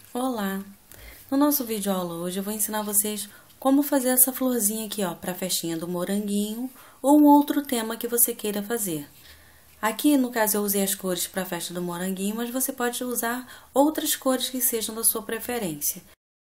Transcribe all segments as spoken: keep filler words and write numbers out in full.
Olá! No nosso vídeo aula hoje eu vou ensinar vocês como fazer essa florzinha aqui, ó, para a festinha do moranguinho ou um outro tema que você queira fazer. Aqui, no caso, eu usei as cores para a festa do moranguinho, mas você pode usar outras cores que sejam da sua preferência.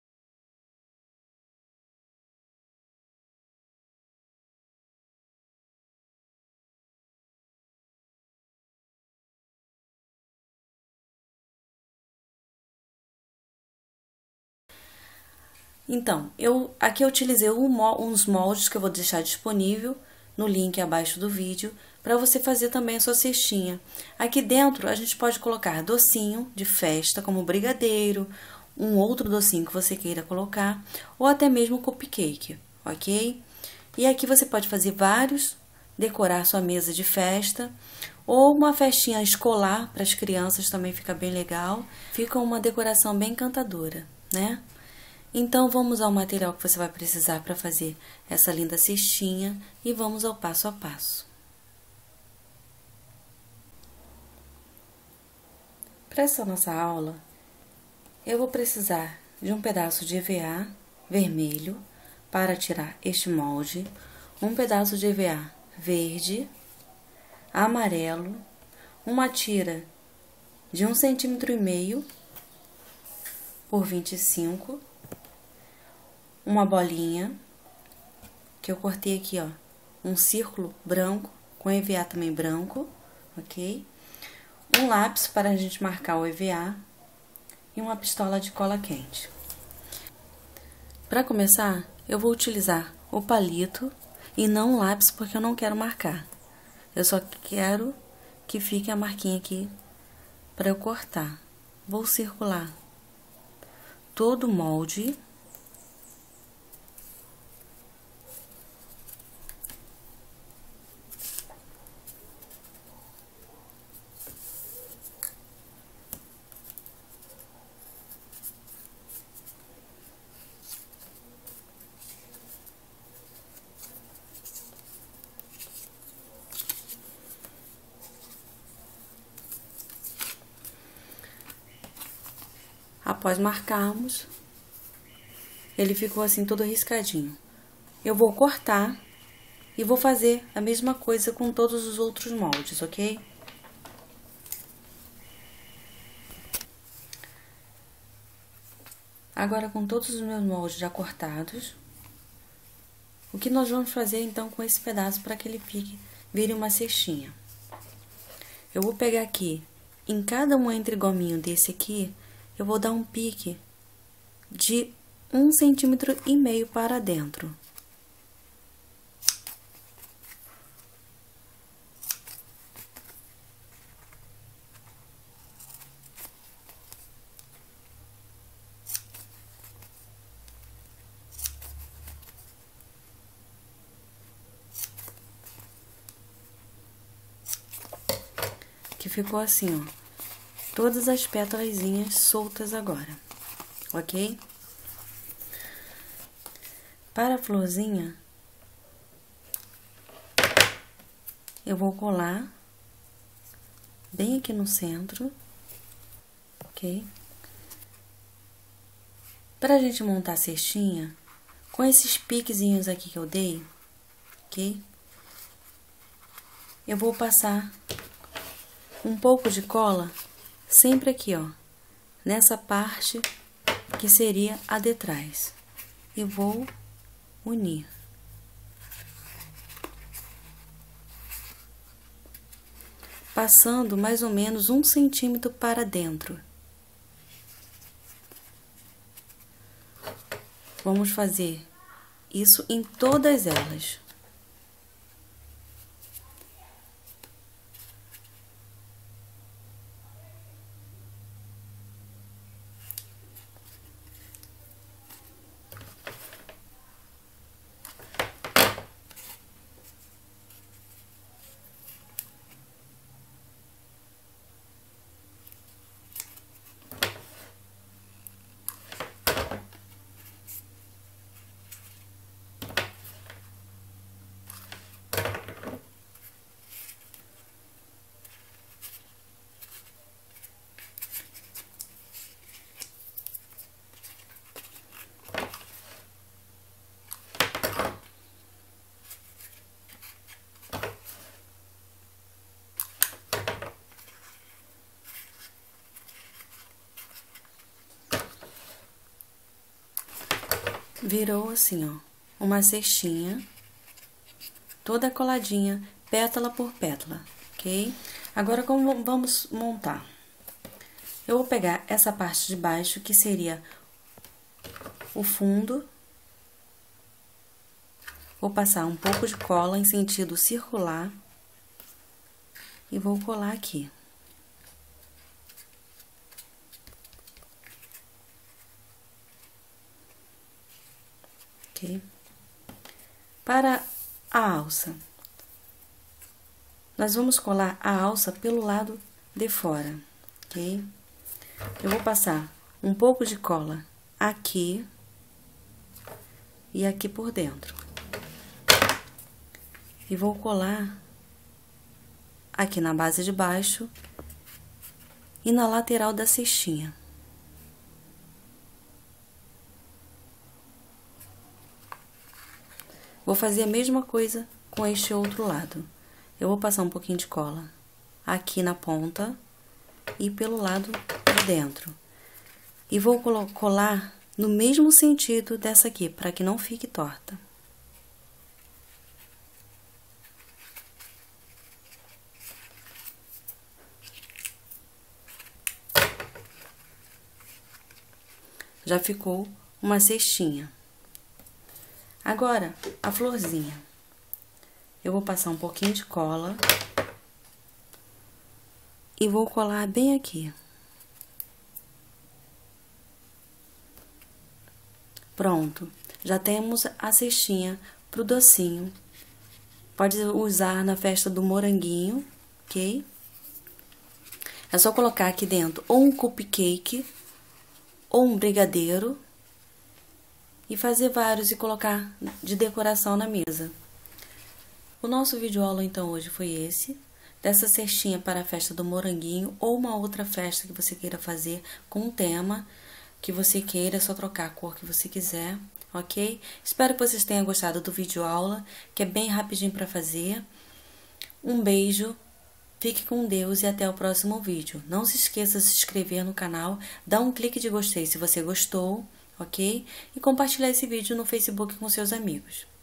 Então, eu aqui eu utilizei uns moldes que eu vou deixar disponível no link abaixo do vídeo para você fazer também a sua cestinha. Aqui dentro a gente pode colocar docinho de festa, como brigadeiro, um outro docinho que você queira colocar, ou até mesmo cupcake, ok? E aqui você pode fazer vários, decorar sua mesa de festa, ou uma festinha escolar para as crianças também fica bem legal. Fica uma decoração bem encantadora, né? Então, vamos ao material que você vai precisar para fazer essa linda cestinha e vamos ao passo a passo. Para essa nossa aula, eu vou precisar de um pedaço de E V A vermelho para tirar este molde, um pedaço de E V A verde, amarelo, uma tira de um centímetro e meio por vinte e cinco, uma bolinha, que eu cortei aqui, ó, um círculo branco, com E V A também branco, ok? Um lápis para a gente marcar o E V A e uma pistola de cola quente. Para começar, eu vou utilizar o palito e não o lápis, porque eu não quero marcar. Eu só quero que fique a marquinha aqui para eu cortar. Vou circular todo o molde. Após marcarmos, ele ficou assim todo riscadinho. Eu vou cortar e vou fazer a mesma coisa com todos os outros moldes, ok? Agora, com todos os meus moldes já cortados, o que nós vamos fazer então com esse pedaço para que ele fique, vire uma cestinha? Eu vou pegar aqui, em cada um entre gominho desse aqui, eu vou dar um pique de um centímetro e meio para dentro. Que ficou assim, ó, todas as pétalazinhas soltas agora, ok? Para a florzinha, eu vou colar bem aqui no centro, ok? Para a gente montar a cestinha, com esses piquezinhos aqui que eu dei, ok? Eu vou passar um pouco de cola sempre aqui, ó, nessa parte que seria a de trás. E vou unir. Passando mais ou menos um centímetro para dentro. Vamos fazer isso em todas elas. Virou assim, ó, uma cestinha, toda coladinha, pétala por pétala, ok? Agora, como vamos montar? Eu vou pegar essa parte de baixo, que seria o fundo, vou passar um pouco de cola em sentido circular e vou colar aqui. Ok? Para a alça, nós vamos colar a alça pelo lado de fora, ok? Eu vou passar um pouco de cola aqui e aqui por dentro. E vou colar aqui na base de baixo e na lateral da cestinha. Vou fazer a mesma coisa com este outro lado. Eu vou passar um pouquinho de cola aqui na ponta e pelo lado de dentro. E vou colar no mesmo sentido dessa aqui, para que não fique torta. Já ficou uma cestinha. Agora, a florzinha. Eu vou passar um pouquinho de cola e vou colar bem aqui. Pronto, já temos a cestinha pro docinho. Pode usar na festa do moranguinho, ok? É só colocar aqui dentro ou um cupcake ou um brigadeiro e fazer vários e colocar de decoração na mesa. O nosso vídeo aula então hoje foi esse, dessa cestinha para a festa do moranguinho ou uma outra festa que você queira fazer com um tema que você queira, é só trocar a cor que você quiser, ok? Espero que vocês tenham gostado do vídeo aula, que é bem rapidinho para fazer. Um beijo, fique com Deus e até o próximo vídeo. Não se esqueça de se inscrever no canal, dá um clique de gostei se você gostou, ok? E compartilhar esse vídeo no Facebook com seus amigos.